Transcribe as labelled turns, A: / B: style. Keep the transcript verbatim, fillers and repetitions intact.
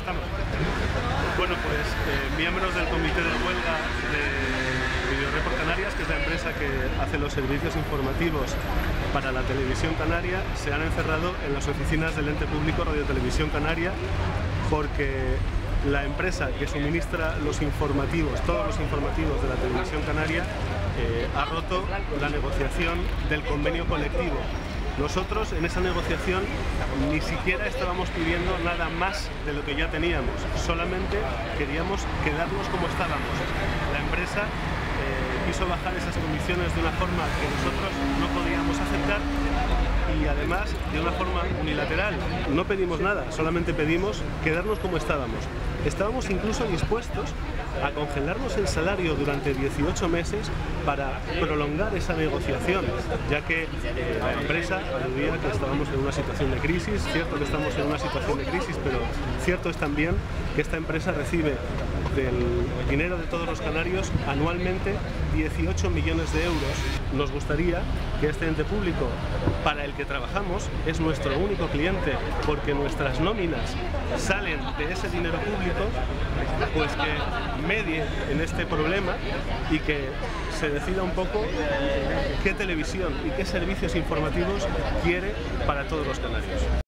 A: Estamos. Bueno, pues eh, miembros del comité de huelga de Videoreport Canarias, que es la empresa que hace los servicios informativos para la televisión canaria, se han encerrado en las oficinas del ente público Radio Televisión Canaria porque la empresa que suministra los informativos, todos los informativos de la televisión canaria, eh, ha roto la negociación del convenio colectivo. Nosotros en esa negociación ni siquiera estábamos pidiendo nada más de lo que ya teníamos, solamente queríamos quedarnos como estábamos. La empresa eh, quiso bajar esas condiciones de una forma que nosotros no podíamos aceptar y además de una forma unilateral. No pedimos nada, solamente pedimos quedarnos como estábamos. Estábamos incluso dispuestos a congelarnos el salario durante dieciocho meses para prolongar esa negociación, ya que eh, la empresa aludía que estábamos en una situación de crisis. Cierto que estamos en una situación de crisis, pero cierto es también que esta empresa recibe del dinero de todos los canarios anualmente dieciocho millones de euros. Nos gustaría que este ente público para el que trabajamos es nuestro único cliente, porque nuestras nóminas salen de ese dinero público, pues que medie en este problema y que se decida un poco qué televisión y qué servicios informativos quiere para todos los canarios.